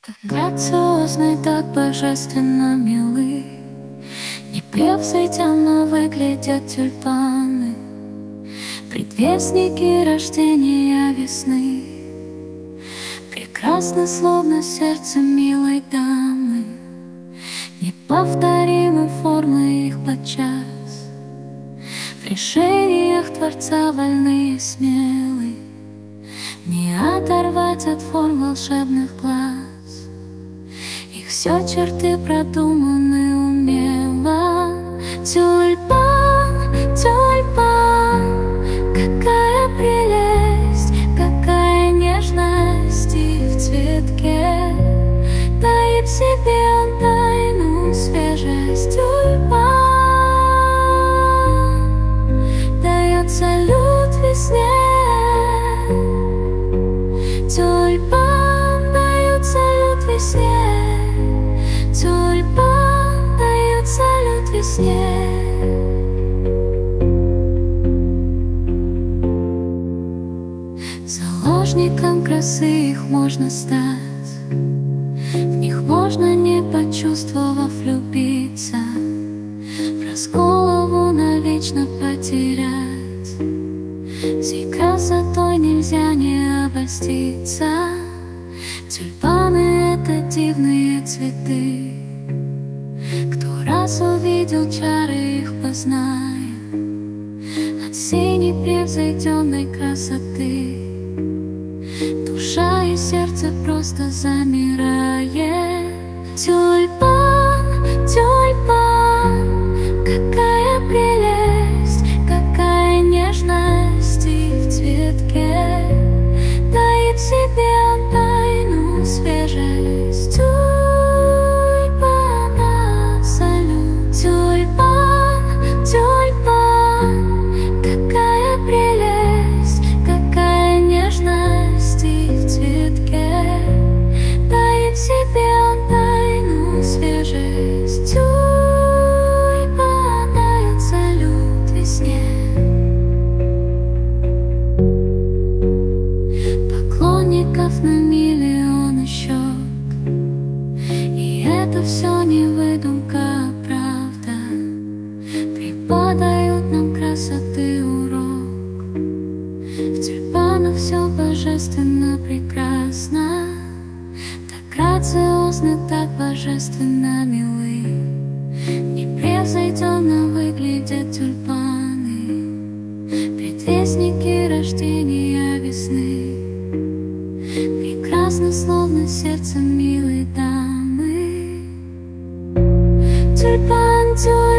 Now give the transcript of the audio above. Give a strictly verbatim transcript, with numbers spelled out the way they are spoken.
Так грациозны, так божественно милы, не превзойденно выглядят тюльпаны, предвестники рождения весны. Прекрасно, словно сердце милой дамы, неповторимы формы их подчас. В решениях Творца вольны и смелы, не оторвать от форм волшебных глаз. Их все черты продуманы умело. Тюльпан, тюльпан, какая прелесть, какая нежность и в цветке таит в себе он тайну, свежесть. Тюльпан дает салют весне. Тюльпан дает салют весне. Тюльпан дает салют весне. Заложником красы их можно стать, в них можно, не почувствовав, влюбиться, враз голову навечно потерять. Сей красотой нельзя не обольститься. Тюльпаны — это дивные цветы, кто раз увидел чары их, познает от сей непревзойденной красоты. Душа и сердце просто замирает. Тюльпан, тюльпан, какая прелесть, какая нежность и в цветке таит в себе он тайну, свежесть. Тюльпан абсолют. Тюльпан, тюльпан, какая прелесть, какая нежность и в цветке таит в себе он тайну, свежесть. Тюльпан дает салют весне. Поклонников на миллионы щек, и это все не выдумка, а правда. Преподают нам красоты урок. В тюльпанах все божественно прекрасно, так грациозны, так божественно милы, непревзойденно выглядят тюльпаны, предвестники рождения весны. Прекрасно, словно сердце милой дамы. Тюльпан, тюльпан.